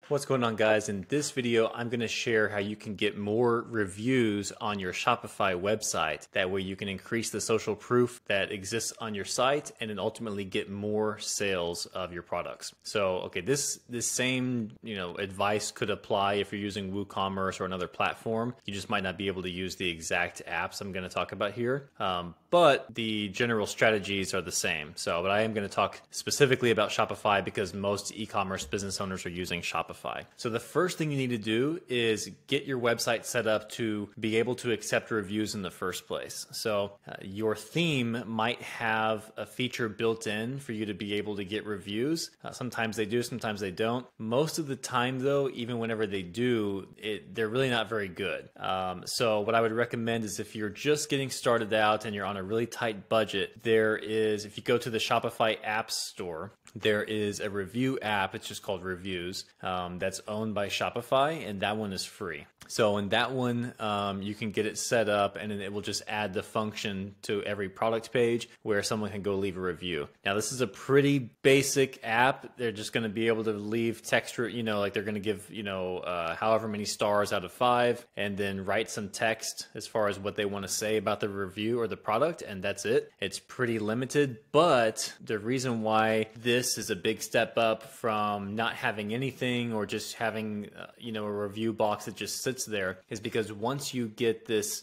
What's going on, guys? In this video, I'm going to share how you can get more reviews on your Shopify website. That way you can increase the social proof that exists on your site and then ultimately get more sales of your products. So, okay, this same, advice could apply if you're using WooCommerce or another platform. You just might not be able to use the exact apps I'm going to talk about here. But the general strategies are the same. But I am going to talk specifically about Shopify because most e-commerce business owners are using Shopify. So the first thing you need to do is get your website set up to be able to accept reviews in the first place. So your theme might have a feature built in for you to be able to get reviews. Sometimes they do, sometimes they don't. Most of the time though, even whenever they do, they're really not very good. So what I would recommend is if you're just getting started out and you're on a really tight budget, if you go to the Shopify App Store, there is a review app. It's just called Reviews. That's owned by Shopify, and that one is free. So in that one, you can get it set up, and then it will just add the function to every product page where someone can go leave a review. Now, this is a pretty basic app. They're just going to be able to leave text, like they're going to give, however many stars out of 5, and then write some text as far as what they want to say about the review or the product, and that's it. It's pretty limited, but the reason why this is a big step up from not having anything or just having, a review box that just sits there is because once you get this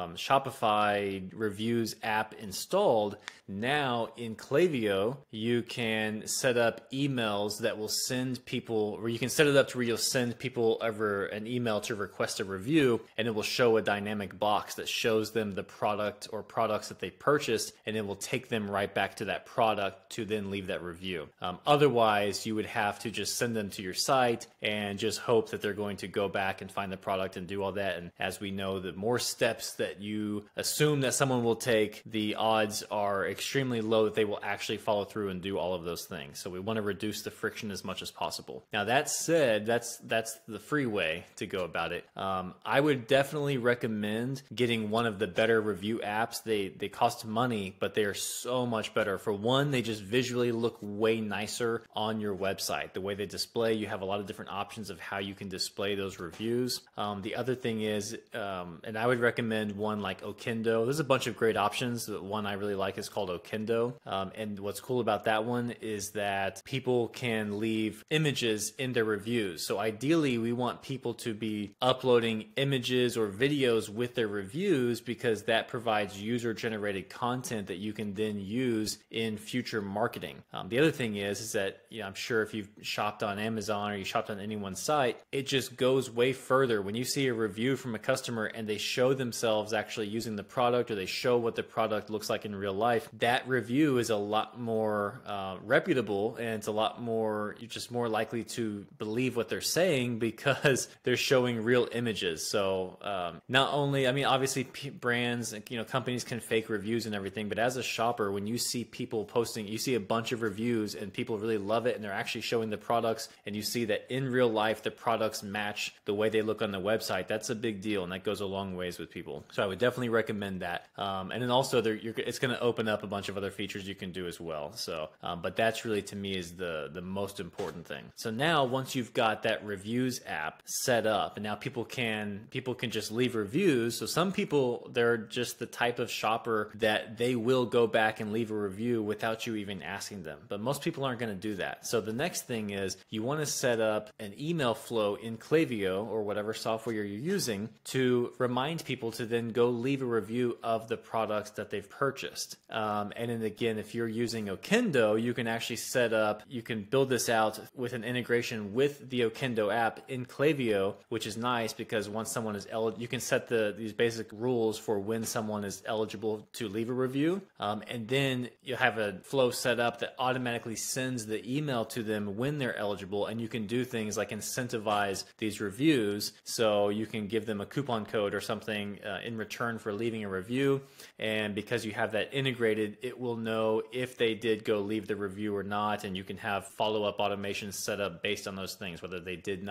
Shopify Reviews app installed, now in Klaviyo, you can set up emails that will send people, or you can set it up to where you'll send people over an email to request a review, and it will show a dynamic box that shows them the product or products that they purchased, and it will take them right back to that product to then leave that review. Otherwise, you would have to just send them to your site and just hope that they're going to go back and find the product and do all that. And as we know, the more steps that you assume that someone will take, the odds are extremely low that they will actually follow through and do all of those things. So we want to reduce the friction as much as possible. Now, that said, that's the free way to go about it. I would definitely recommend getting one of the better review apps. They cost money, but they are so much better. For one, they just visually look way nicer on your website. The way they display, you have a lot of different options of how you can display those reviews. The other thing is, and I would recommend one like Okendo. There's a bunch of great options. The one I really like is called Okendo. And what's cool about that one is that people can leave images in their reviews. So ideally, we want people to be uploading images or videos with their reviews because that provides user-generated content that you can then use in future marketing. The other thing is that, I'm sure if you've shopped on Amazon or you shopped on anyone's site, it just goes way further. When you see a review from a customer and they show themselves actually using the product or they show what the product looks like in real life, that review is a lot more reputable, and it's a lot more, you're just more likely to believe what they're saying because they're showing real images. So not only, obviously brands and companies can fake reviews and everything, but as a shopper, when you see people posting, you see a bunch of reviews and people really love it and they're actually showing the products, and you see that in real life the products match the way they look on the website, that's a big deal, and that goes a long ways with people. So I would definitely recommend that. And then also it's going to open up a bunch of other features you can do as well. So but that's really, to me, is the most important thing. So now once you've got that reviews app set up, and now people can just leave reviews. So some people, they're just the type of shopper that they will go back and leave a review without you even asking them. But most people aren't going to do that. So the next thing is you want to set up an email flow in Klaviyo or whatever software you're using to remind people to then go leave a review of the products that they've purchased. And then again, if you're using Okendo, you can actually you can build this out with an integration with the Okendo app in Klaviyo, which is nice because once someone is eligible, you can set these basic rules for when someone is eligible to leave a review. And then you have a flow set up that automatically sends the email to them when they're eligible, and you can do things like incentivize these reviews. So you can give them a coupon code or something in return for leaving a review, and because you have that integrated, it will know if they did go leave the review or not, and you can have follow-up automations set up based on those things, whether they did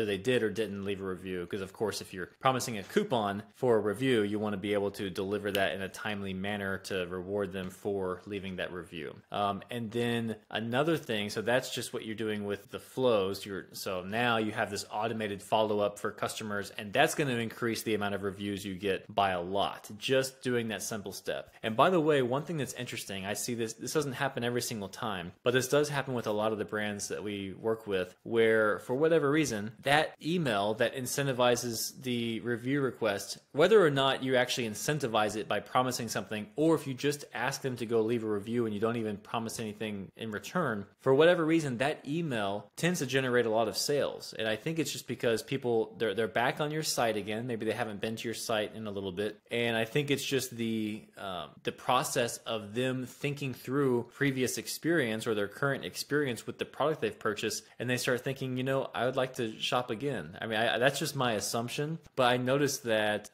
or didn't leave a review. Because of course, if you're promising a coupon for a review, you want to be able to deliver that in a timely manner to reward them for leaving that review. And then another thing, so that's just what you're doing with the flows. So now you have this automated follow-up for customers, and that's going to increase the amount of reviews you get by a lot, just doing that simple step. And by the way, one thing that's interesting, I see this doesn't happen every single time, but this does happen with a lot of the brands that we work with, where for whatever reason, that email that incentivizes the review request, whether or not you actually incentivize it by promising something, or if you just ask them to go leave a review and you don't even promise anything in return, for whatever reason, that email tends to generate a lot of sales. And I think it's just because people, they're back on your site again. Maybe they haven't been to your site in a little bit. And I think it's just the process of them thinking through previous experience or their current experience with the product they've purchased, and they start thinking, you know, I would like to shop again. I mean, that's just my assumption, but I noticed that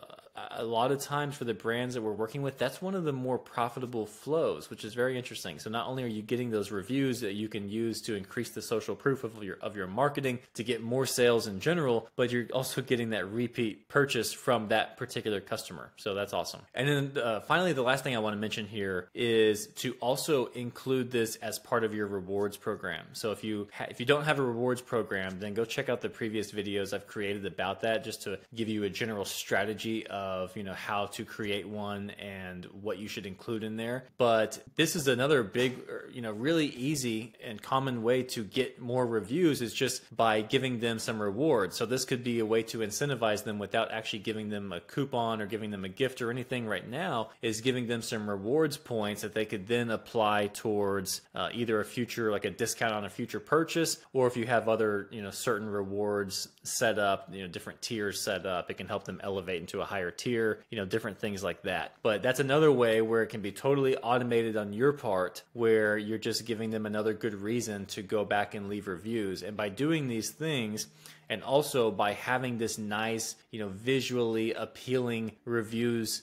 a lot of times for the brands that we're working with, that's one of the more profitable flows, which is very interesting. So not only are you getting those reviews that you can use to increase the social proof of your marketing to get more sales in general, but you're also getting that repeat purchase from that particular customer. So that's awesome. And then finally, the last thing I want to mention here is to also include this as part of your rewards program. So if you don't have a rewards program, then go check out the previous videos I've created about that, just to give you a general strategy of how to create one and what you should include in there. But this is another big, really easy and common way to get more reviews, is just by giving them some rewards. So this could be a way to incentivize them without actually giving them a coupon or giving them a gift or anything right now, is giving them some rewards points that they could then apply towards either a future, like a discount on a future purchase, or if you have other, certain rewards set up, different tiers set up, it can help them elevate into a higher tier, different things like that. But that's another way where it can be totally automated on your part, where you're just giving them another good reason to go back and leave reviews. And by doing these things, and also by having this nice, visually appealing reviews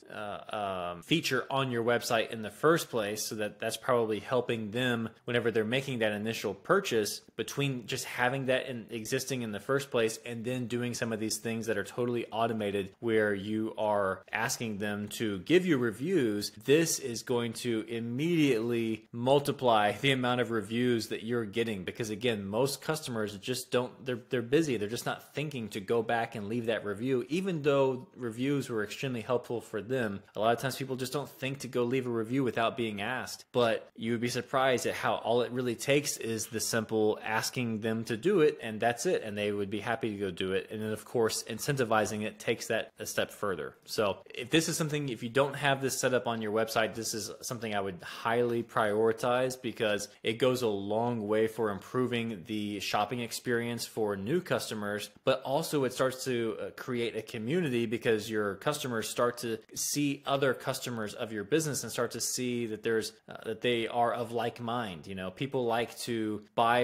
feature on your website in the first place, so that's probably helping them whenever they're making that initial purchase, between just having that existing in the first place and then doing some of these things that are totally automated, where you are asking them to give you reviews. This is going to immediately multiply the amount of reviews that you're getting, because again, most customers just don't, they're busy. They're just not thinking to go back and leave that review, even though reviews were extremely helpful for them. A lot of times people just don't think to go leave a review without being asked. But you would be surprised at how all it really takes is the simple asking them to do it, and that's it, and they would be happy to go do it. And then of course, incentivizing it takes that a step further. So if you don't have this set up on your website, this is something I would highly prioritize, because it goes a long way for improving the shopping experience for new customers, but also it starts to create a community, because your customers start to see other customers of your business and start to see that that they are of like mind. People like to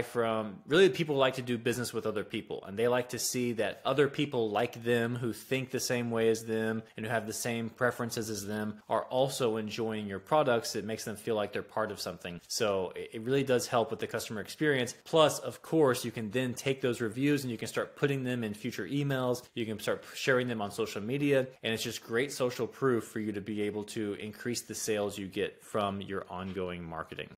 people like to do business with other people, and they like to see that other people like them, who think the same way as them and who have the same preferences as them, are also enjoying your products. It makes them feel like they're part of something. So it really does help with the customer experience. Plus, of course, you can then take those reviews and you can start putting them in future emails. You can start sharing them on social media, and it's just great social proof for you to be able to increase the sales you get from your ongoing marketing.